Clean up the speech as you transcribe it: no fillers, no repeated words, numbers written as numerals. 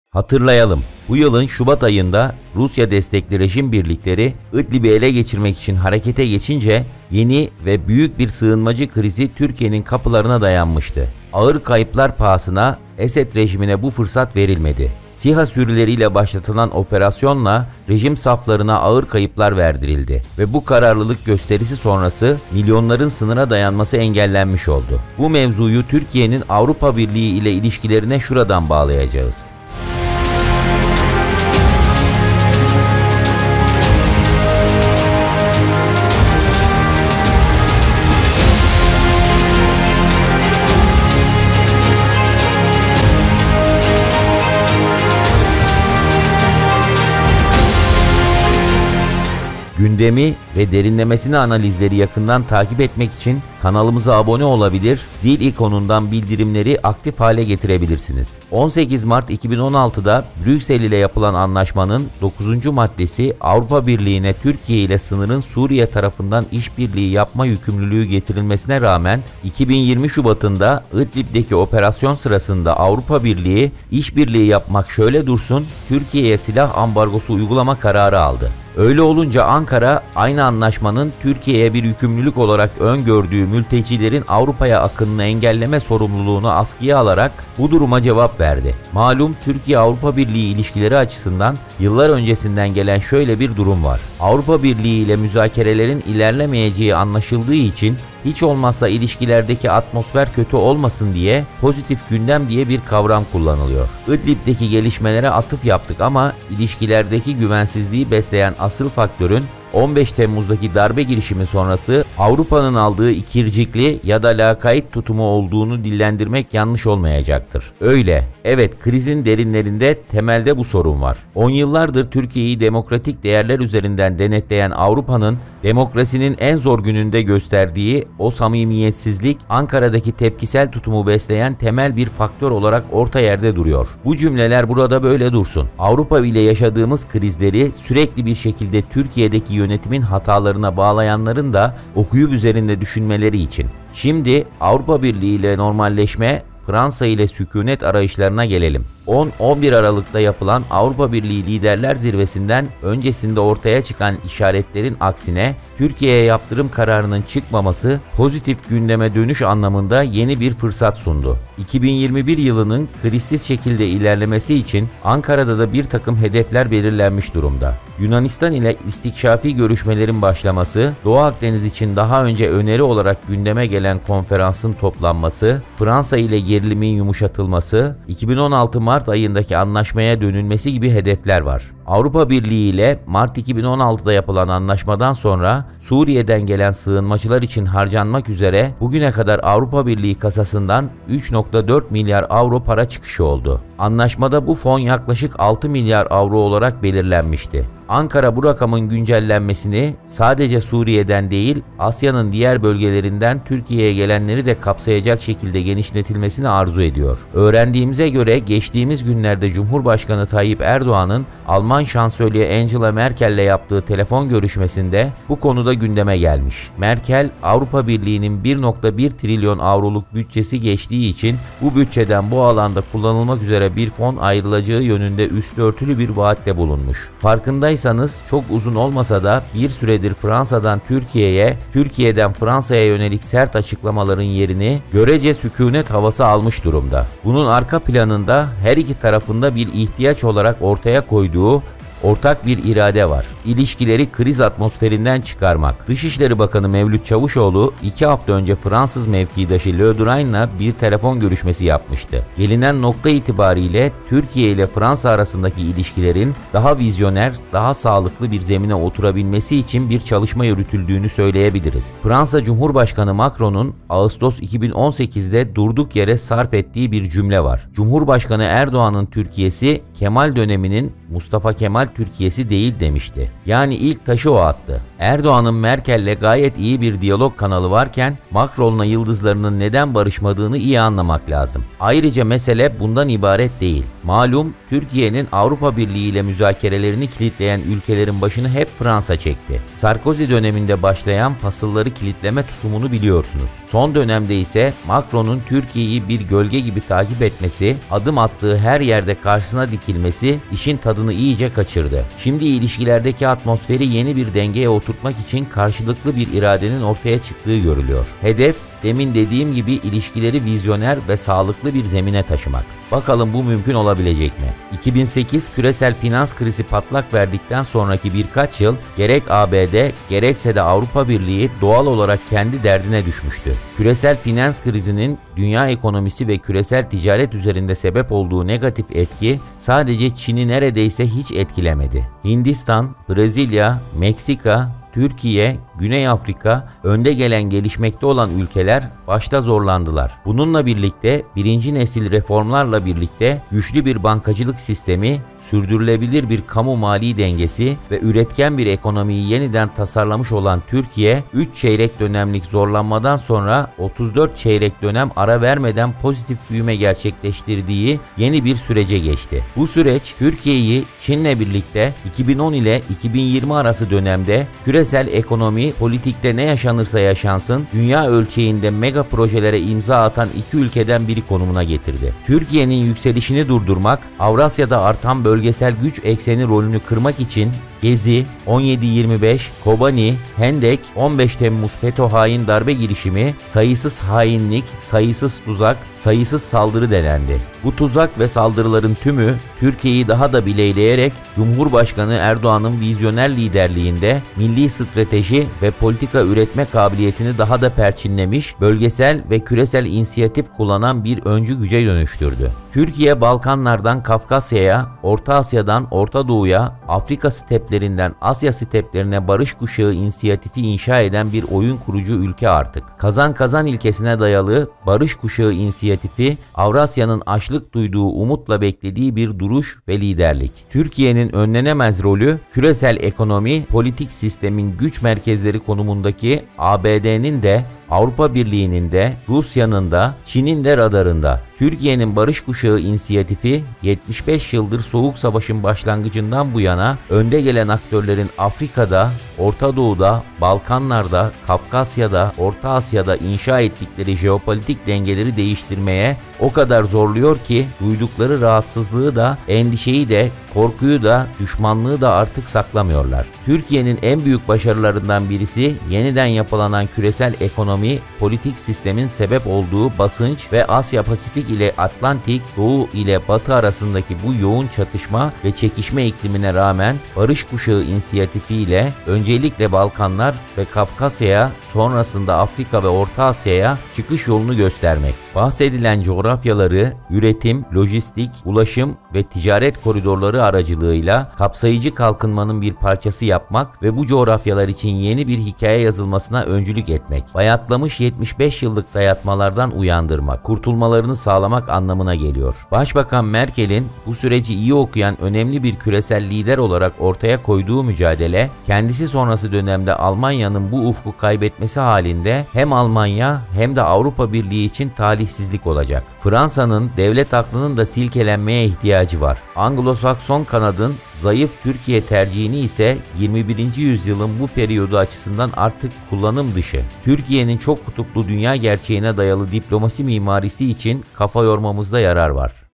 Hatırlayalım, bu yılın Şubat ayında Rusya destekli rejim birlikleri İdlib'i ele geçirmek için harekete geçince yeni ve büyük bir sığınmacı krizi Türkiye'nin kapılarına dayanmıştı. Ağır kayıplar pahasına Esed rejimine bu fırsat verilmedi. SİHA sürüleriyle başlatılan operasyonla rejim saflarına ağır kayıplar verdirildi ve bu kararlılık gösterisi sonrası milyonların sınıra dayanması engellenmiş oldu. Bu mevzuyu Türkiye'nin Avrupa Birliği ile ilişkilerine şuradan bağlayacağız. Gündemi ve derinlemesine analizleri yakından takip etmek için kanalımıza abone olabilir, zil ikonundan bildirimleri aktif hale getirebilirsiniz. 18 Mart 2016'da Brüksel ile yapılan anlaşmanın 9. maddesi Avrupa Birliği'ne Türkiye ile sınırın Suriye tarafından işbirliği yapma yükümlülüğü getirilmesine rağmen 2020 Şubat'ında İdlib'deki operasyon sırasında Avrupa Birliği işbirliği yapmak şöyle dursun, Türkiye'ye silah ambargosu uygulama kararı aldı. Öyle olunca Ankara aynı anlaşmanın Türkiye'ye bir yükümlülük olarak öngördüğü mültecilerin Avrupa'ya akınını engelleme sorumluluğunu askıya alarak bu duruma cevap verdi. Malum Türkiye-Avrupa Birliği ilişkileri açısından yıllar öncesinden gelen şöyle bir durum var. Avrupa Birliği ile müzakerelerin ilerlemeyeceği anlaşıldığı için hiç olmazsa ilişkilerdeki atmosfer kötü olmasın diye pozitif gündem diye bir kavram kullanılıyor. İdlib'deki gelişmelere atıf yaptık ama ilişkilerdeki güvensizliği besleyen asıl faktörün 15 Temmuz'daki darbe girişimi sonrası Avrupa'nın aldığı ikircikli ya da lakayt tutumu olduğunu dillendirmek yanlış olmayacaktır. Öyle, evet, krizin derinlerinde temelde bu sorun var. 10 yıllardır Türkiye'yi demokratik değerler üzerinden denetleyen Avrupa'nın demokrasinin en zor gününde gösterdiği o samimiyetsizlik Ankara'daki tepkisel tutumu besleyen temel bir faktör olarak orta yerde duruyor. Bu cümleler burada böyle dursun. Avrupa ile yaşadığımız krizleri sürekli bir şekilde Türkiye'deki yönetimin hatalarına bağlayanların da okuyup üzerinde düşünmeleri için. Şimdi Avrupa Birliği ile normalleşme, Fransa ile sükunet arayışlarına gelelim. 10-11 Aralık'ta yapılan Avrupa Birliği Liderler Zirvesi'nden öncesinde ortaya çıkan işaretlerin aksine Türkiye'ye yaptırım kararının çıkmaması pozitif gündeme dönüş anlamında yeni bir fırsat sundu. 2021 yılının krizsiz şekilde ilerlemesi için Ankara'da da bir takım hedefler belirlenmiş durumda. Yunanistan ile istikşafi görüşmelerin başlaması, Doğu Akdeniz için daha önce öneri olarak gündeme gelen konferansın toplanması, Fransa ile gerilimin yumuşatılması, 2016 Mart ayındaki anlaşmaya dönülmesi gibi hedefler var. Avrupa Birliği ile Mart 2016'da yapılan anlaşmadan sonra Suriye'den gelen sığınmacılar için harcanmak üzere bugüne kadar Avrupa Birliği kasasından 3,4 milyar avro para çıkışı oldu. Anlaşmada bu fon yaklaşık 6 milyar avro olarak belirlenmişti. Ankara bu rakamın güncellenmesini sadece Suriye'den değil, Asya'nın diğer bölgelerinden Türkiye'ye gelenleri de kapsayacak şekilde genişletilmesini arzu ediyor. Öğrendiğimize göre geçtiğimiz günlerde Cumhurbaşkanı Tayyip Erdoğan'ın Alman Şansölye Angela Merkel'le yaptığı telefon görüşmesinde bu konuda gündeme gelmiş. Merkel, Avrupa Birliği'nin 1,1 trilyon avroluk bütçesi geçtiği için bu bütçeden bu alanda kullanılmak üzere bir fon ayrılacağı yönünde üstü örtülü bir vaatte bulunmuş. Farkındaysanız çok uzun olmasa da bir süredir Fransa'dan Türkiye'ye, Türkiye'den Fransa'ya yönelik sert açıklamaların yerini görece sükunet havası almış durumda. Bunun arka planında her iki tarafında bir ihtiyaç olarak ortaya koyduğu ortak bir irade var. İlişkileri kriz atmosferinden çıkarmak. Dışişleri Bakanı Mevlüt Çavuşoğlu 2 hafta önce Fransız mevkidaşı Le Drian'la bir telefon görüşmesi yapmıştı. Gelinen nokta itibariyle Türkiye ile Fransa arasındaki ilişkilerin daha vizyoner, daha sağlıklı bir zemine oturabilmesi için bir çalışma yürütüldüğünü söyleyebiliriz. Fransa Cumhurbaşkanı Macron'un Ağustos 2018'de durduk yere sarf ettiği bir cümle var. Cumhurbaşkanı Erdoğan'ın Türkiye'si Kemal döneminin Mustafa Kemal Türkiye'si değil demişti. Yani ilk taşı o attı. Erdoğan'ın Merkel'le gayet iyi bir diyalog kanalı varken Macron'la yıldızlarının neden barışmadığını iyi anlamak lazım. Ayrıca mesele bundan ibaret değil. Malum Türkiye'nin Avrupa Birliği ile müzakerelerini kilitleyen ülkelerin başını hep Fransa çekti. Sarkozy döneminde başlayan fasılları kilitleme tutumunu biliyorsunuz. Son dönemde ise Macron'un Türkiye'yi bir gölge gibi takip etmesi, adım attığı her yerde karşısına dikilmesi işin tadını iyice kaçırdı. Şimdi ilişkilerdeki atmosferi yeni bir dengeye oturtmak için karşılıklı bir iradenin ortaya çıktığı görülüyor. Hedef, demin dediğim gibi ilişkileri vizyoner ve sağlıklı bir zemine taşımak. Bakalım bu mümkün olabilecek mi? 2008 küresel finans krizi patlak verdikten sonraki birkaç yıl gerek ABD gerekse de Avrupa Birliği doğal olarak kendi derdine düşmüştü. Küresel finans krizinin dünya ekonomisi ve küresel ticaret üzerinde sebep olduğu negatif etki sadece Çin'i neredeyse hiç etkilemedi. Hindistan, Brezilya, Meksika, Türkiye, Güney Afrika, önde gelen gelişmekte olan ülkeler başta zorlandılar. Bununla birlikte birinci nesil reformlarla birlikte güçlü bir bankacılık sistemi, sürdürülebilir bir kamu mali dengesi ve üretken bir ekonomiyi yeniden tasarlamış olan Türkiye, 3 çeyrek dönemlik zorlanmadan sonra 34 çeyrek dönem ara vermeden pozitif büyüme gerçekleştirdiği yeni bir sürece geçti. Bu süreç Türkiye'yi Çin'le birlikte 2010 ile 2020 arası dönemde küresel ekonomi, politikte ne yaşanırsa yaşansın, dünya ölçeğinde mega projelere imza atan iki ülkeden biri konumuna getirdi. Türkiye'nin yükselişini durdurmak, Avrasya'da artan bölgesel güç ekseni rolünü kırmak için Gezi, 17-25, Kobani, Hendek, 15 Temmuz FETÖ hain darbe girişimi, sayısız hainlik, sayısız tuzak, sayısız saldırı denendi. Bu tuzak ve saldırıların tümü Türkiye'yi daha da bileyleyerek Cumhurbaşkanı Erdoğan'ın vizyoner liderliğinde milli strateji ve politika üretme kabiliyetini daha da perçinlemiş, bölgesel ve küresel inisiyatif kullanan bir öncü güce dönüştürdü. Türkiye, Balkanlardan Kafkasya'ya, Orta Asya'dan Orta Doğu'ya, Afrika steplerinden Asya steplerine barış kuşağı inisiyatifi inşa eden bir oyun kurucu ülke artık. Kazan kazan ilkesine dayalı barış kuşağı inisiyatifi, Avrasya'nın açlık duyduğu umutla beklediği bir duruş ve liderlik. Türkiye'nin önlenemez rolü, küresel ekonomi, politik sistemin güç merkezleri konumundaki ABD'nin de, Avrupa Birliği'nin de, Rusya'nın da, Çin'in de radarında. Türkiye'nin barış kuşağı inisiyatifi 75 yıldır Soğuk Savaş'ın başlangıcından bu yana önde gelen aktörlerin Afrika'da, Orta Doğu'da, Balkanlar'da, Kafkasya'da, Orta Asya'da inşa ettikleri jeopolitik dengeleri değiştirmeye o kadar zorluyor ki duydukları rahatsızlığı da, endişeyi de, korkuyu da, düşmanlığı da artık saklamıyorlar. Türkiye'nin en büyük başarılarından birisi yeniden yapılanan küresel ekonomi, politik sistemin sebep olduğu basınç ve Asya-Pasifik ile Atlantik, Doğu ile Batı arasındaki bu yoğun çatışma ve çekişme iklimine rağmen barış kuşağı inisiyatifiyle öncelikle Balkanlar ve Kafkasya'ya, sonrasında Afrika ve Orta Asya'ya çıkış yolunu göstermek. Bahsedilen coğrafyaları üretim, lojistik, ulaşım ve ticaret koridorları aracılığıyla kapsayıcı kalkınmanın bir parçası yapmak ve bu coğrafyalar için yeni bir hikaye yazılmasına öncülük etmek. Bayatlamış 75 yıllık dayatmalardan uyandırmak, kurtulmalarını sağlamak anlamına geliyor. Başbakan Merkel'in bu süreci iyi okuyan önemli bir küresel lider olarak ortaya koyduğu mücadele, kendisi sonrası dönemde Almanya'nın bu ufku kaybetmesi halinde hem Almanya hem de Avrupa Birliği için talihsizlik olacak. Fransa'nın devlet aklının da silkelenmeye ihtiyacı var. Anglo-Sakson kanadın zayıf Türkiye tercihini ise 21. yüzyılın bu periyodu açısından artık kullanım dışı. Türkiye'nin çok kutuplu dünya gerçeğine dayalı diplomasi mimarisi için kafa yormamızda yarar var.